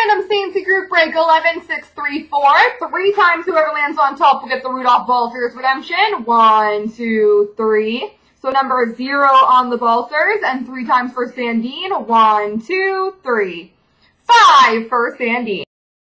random C&C group break 11-6-3-4. 3 times whoever lands on top will get the Rudolph Balsers redemption. 1, 2, 3. So number 0 on the Balsers, and 3 times for Sandine. 1, 2, 3. 5 for Sandine.